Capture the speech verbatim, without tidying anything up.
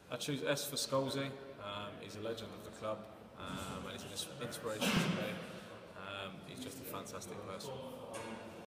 I choose S for Scholesy. Um, he's a legend of the club, um, and he's an inspiration to me. Um, he's just a fantastic person.